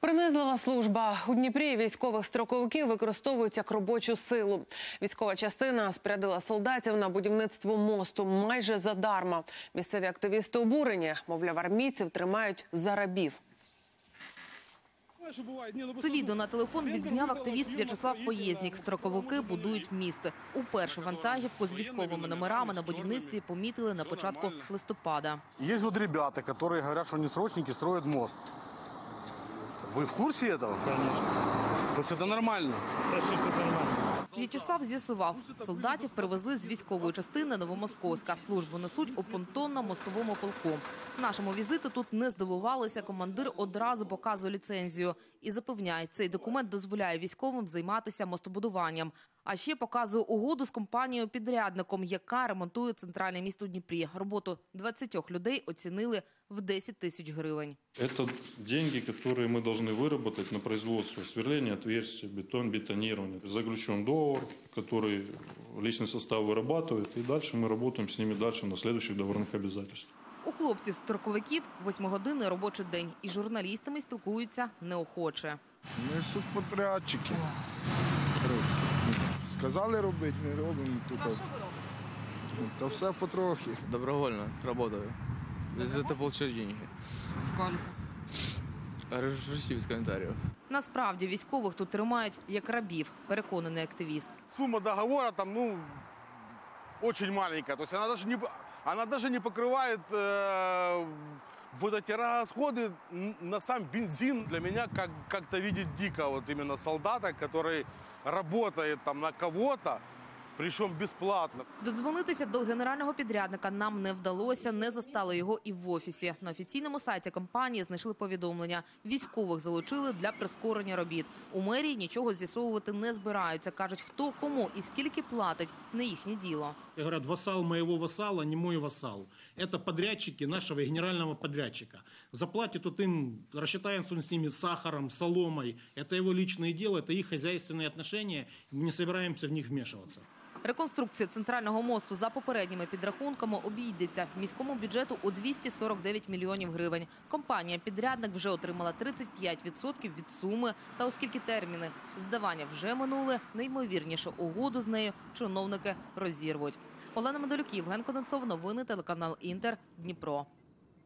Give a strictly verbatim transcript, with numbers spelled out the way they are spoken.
Принизлива служба. У Дніпрі військових строковиків використовують як робочу силу. Військова частина спорядила солдатів на будівництво мосту майже задарма. Місцеві активісти обурені. Мовляв, армійців тримають за рабів. Це відео на телефон відзняв активіст В'ячеслав Поєзнік. Строковики будують міст. Уперше вантажівку з військовими номерами на будівництві помітили на початку листопада. Є от ребята, які говорять, що вони срочники строять мост. Ви в курсі цього? Конечно. Тобто це нормально? Це що це нормально. В'ячеслав з'ясував, солдатів привезли з військової частини Новомосковська. Службу несуть у понтонно-мостовому полку. Нашому візиту тут не здивувалися. Командир одразу показує ліцензію. І запевняє, цей документ дозволяє військовим займатися мостобудуванням. А ще показує угоду з компанією-підрядником, яка ремонтує центральне місто Дніпрі. Роботу двадцять людей оцінили в десять тисяч гривень. Это деньги, которые мы должны выработать на производство сверления, отверстия, бетон, бетонирование. Заключен договор, который личный состав вырабатывает, и дальше мы работаем с ними дальше на следующих договорных обязательствах. У хлопців-строковиків восьмигодинний робочий день. І з журналістами спілкуються неохоче. Ми субподрядчики. Сказали робити, не робимо. Тут. А що ви робите? Та все потрохи. Добровольно работаю. За это получаю деньги. Скільки? Разрешите без комментариев. Насправді військових тут тримають як рабів, переконаний активіст. Сумма договора там, ну, очень маленькая. То есть она даже не, она даже не покрывает э, вот эти расходы на сам бензин. Для меня как, как-то видеть дико вот именно солдата, который работает там на кого-то, причому безплатно. Додзвонитися до генерального підрядника нам не вдалося, не застали його і в офісі. На офіційному сайті компанії знайшли повідомлення. Військових залучили для прискорення робіт. У мерії нічого з'ясовувати не збираються. Кажуть, хто кому і скільки платить – не їхнє діло. Говорят, вассал моего вассала, не мой вассал. Это подрядчики нашего генерального подрядчика. Заплатит тут им, рассчитаемся с ними сахаром, соломой. Это его личное дело, это их хозяйственные отношения. Мы не собираемся в них вмешиваться. Реконструкція центрального мосту за попередніми підрахунками обійдеться міському бюджету у двісті сорок дев'ять мільйонів гривень. Компанія-підрядник вже отримала тридцять п'ять відсотків від суми. Та оскільки терміни здавання вже минули, найімовірніше угоду з нею чиновники розірвуть. Олена Медолюк, Євген Конденцов, новини телеканал Інтер, Дніпро.